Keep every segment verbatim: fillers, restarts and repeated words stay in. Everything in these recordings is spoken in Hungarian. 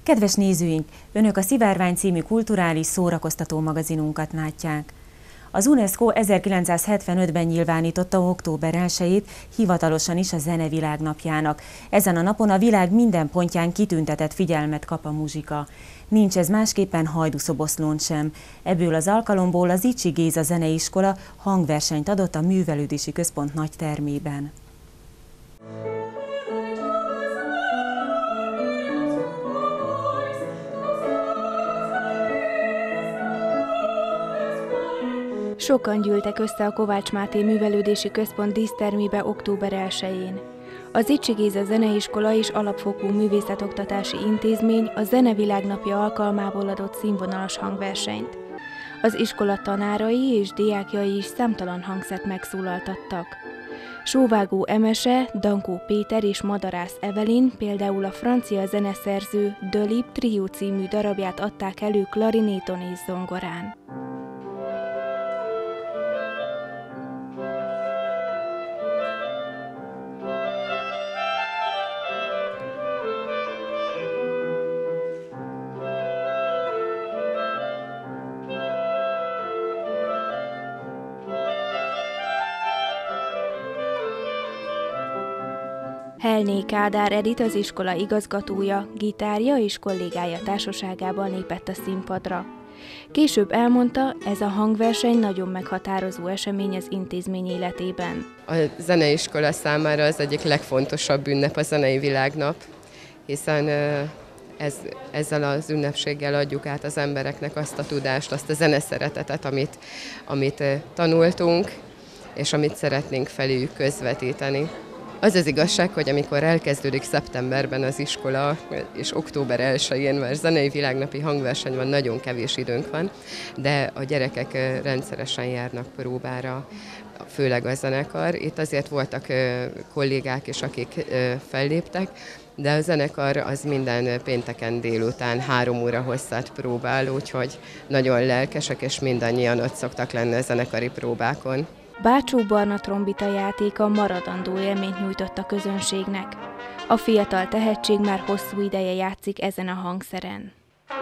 Kedves nézőink, Önök a Szivárvány című kulturális szórakoztató magazinunkat látják. Az UNESCO ezerkilencszázhetvenötben nyilvánította október elsejét hivatalosan is a Zene Világnapjának. Ezen a napon a világ minden pontján kitüntetett figyelmet kap a muzsika. Nincs ez másképpen Hajdúszoboszlón sem. Ebből az alkalomból az Icsi Géza Zeneiskola hangversenyt adott a Művelődési Központ nagy termében. Sokan gyűltek össze a Kovács Máté Művelődési Központ dísztermébe október elsején. Az Icsi Géza Zeneiskola és Alapfokú Művészetoktatási Intézmény a Zene Világnapja alkalmából adott színvonalas hangversenyt. Az iskola tanárai és diákjai is számtalan hangszert megszólaltattak. Sóvágó Emese, Dankó Péter és Madarász Evelin például a francia zeneszerző De Lib Trio című darabját adták elő klarinéton és zongorán. Helné Kádár Edit, az iskola igazgatója, gitárja és kollégája társaságában lépett a színpadra. Később elmondta, ez a hangverseny nagyon meghatározó esemény az intézmény életében. A zeneiskola számára az egyik legfontosabb ünnep a Zenei Világnap, hiszen ez, ezzel az ünnepséggel adjuk át az embereknek azt a tudást, azt a zeneszeretetet, amit, amit tanultunk, és amit szeretnénk feléjük közvetíteni. Az az igazság, hogy amikor elkezdődik szeptemberben az iskola, és október elsején már zenei világnapi hangverseny van, nagyon kevés időnk van, de a gyerekek rendszeresen járnak próbára, főleg a zenekar. Itt azért voltak kollégák is, akik felléptek, de a zenekar az minden pénteken délután három óra hosszát próbál, úgyhogy nagyon lelkesek, és mindannyian ott szoktak lenni a zenekari próbákon. Bácsó Barna trombita játéka maradandó élményt nyújtott a közönségnek. A fiatal tehetség már hosszú ideje játszik ezen a hangszeren.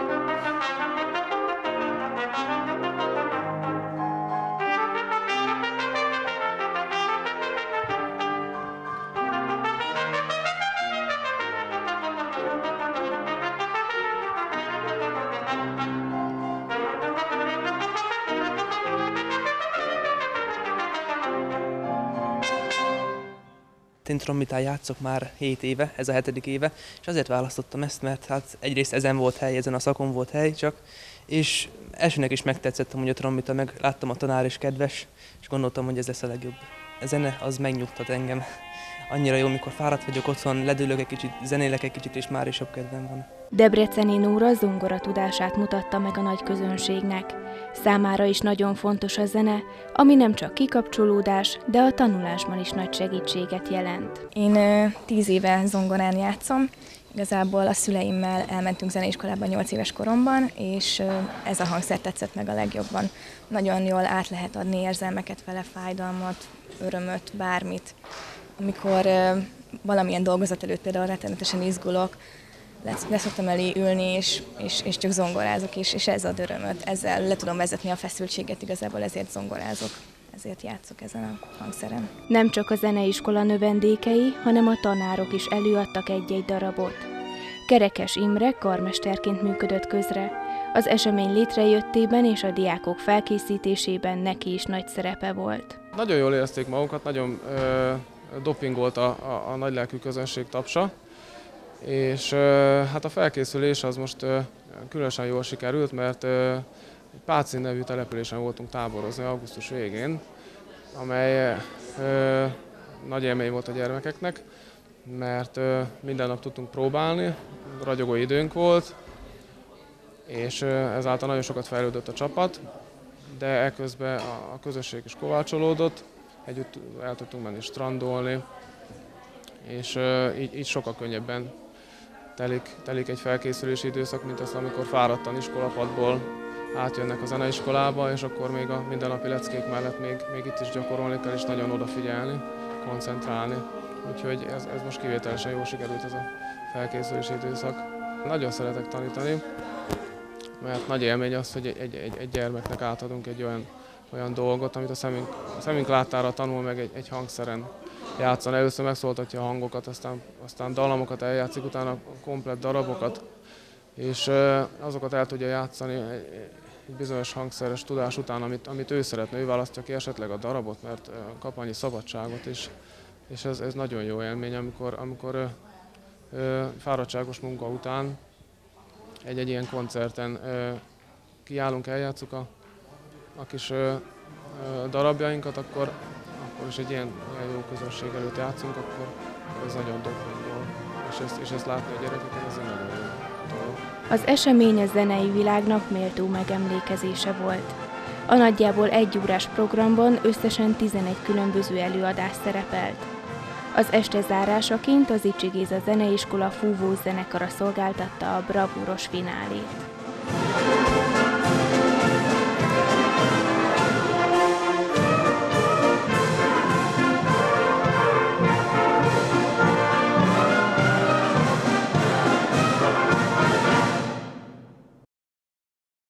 Én trombitán játszok már hét éve, ez a hetedik éve, és azért választottam ezt, mert hát egyrészt ezen volt hely, ezen a szakon volt hely csak, és elsőnek is megtetszett amúgy a trombita, meg láttam a tanár is kedves, és gondoltam, hogy ez lesz a legjobb. A zene az megnyugtat engem. Annyira jó, mikor fáradt vagyok otthon, ledülök egy kicsit, zenélek egy kicsit, és már is jobb kedvem van. Debreceni Nóra zongora tudását mutatta meg a nagy közönségnek. Számára is nagyon fontos a zene, ami nem csak kikapcsolódás, de a tanulásban is nagy segítséget jelent. Én tíz éve zongorán játszom. Igazából a szüleimmel elmentünk zeneiskolába nyolc éves koromban, és ez a hangszer tetszett meg a legjobban. Nagyon jól át lehet adni érzelmeket vele, fájdalmat, örömöt, bármit. Amikor valamilyen dolgozat előtt például rettenetesen izgulok, leszoktam elé ülni, és, és, és csak zongorázok, és, és ez ad örömöt. Ezzel le tudom vezetni a feszültséget, igazából ezért zongorázok, ezért játszok ezen a hangszeren. Nem csak a zeneiskola növendékei, hanem a tanárok is előadtak egy-egy darabot. Kerekes Imre karmesterként működött közre. Az esemény létrejöttében és a diákok felkészítésében neki is nagy szerepe volt. Nagyon jól érezték magukat, nagyon ö, dopingolt a, a, a nagylelkű közönség tapsa, és ö, hát a felkészülés az most ö, különösen jól sikerült, mert ö, Pácin nevű településen voltunk táborozni augusztus végén, amely ö, nagy élmény volt a gyermekeknek, mert ö, minden nap tudtunk próbálni, ragyogó időnk volt, és ö, ezáltal nagyon sokat fejlődött a csapat, de eközben a, a közösség is kovácsolódott, együtt el tudtunk menni strandolni, és ö, így, így sokkal könnyebben telik, telik egy felkészülési időszak, mint az, amikor fáradtan iskolapadból átjönnek a zeneiskolába, és akkor még a mindennapi leckék mellett még, még itt is gyakorolni kell, és nagyon odafigyelni, koncentrálni. Úgyhogy ez, ez most kivételesen jól sikerült ez a felkészülési időszak. Nagyon szeretek tanítani, mert nagy élmény az, hogy egy, egy, egy gyermeknek átadunk egy olyan, olyan dolgot, amit a szemünk, a szemünk láttára tanul meg egy, egy hangszeren játszani. Először megszóltatja a hangokat, aztán, aztán dalamokat eljátszik, utána komplett darabokat, és azokat el tudja játszani egy bizonyos hangszeres tudás után, amit, amit ő szeretne. Ő választja ki esetleg a darabot, mert kap annyi szabadságot, és, és ez, ez nagyon jó élmény, amikor, amikor fáradtságos munka után egy-egy ilyen koncerten kiállunk, eljátszuk a, a kis darabjainkat, akkor, akkor is egy ilyen, ilyen jó közönség előtt játszunk, akkor ez nagyon dopingol. És ezt, és ezt látni a gyerekeken, ez egy nagyon jó dolog. Az esemény a zenei világnap méltó megemlékezése volt. A nagyjából egy órás programban összesen tizenegy különböző előadás szerepelt. Az este zárásaként az Zichy Géza Zeneiskola fúvós zenekara szolgáltatta a bravúros finálét.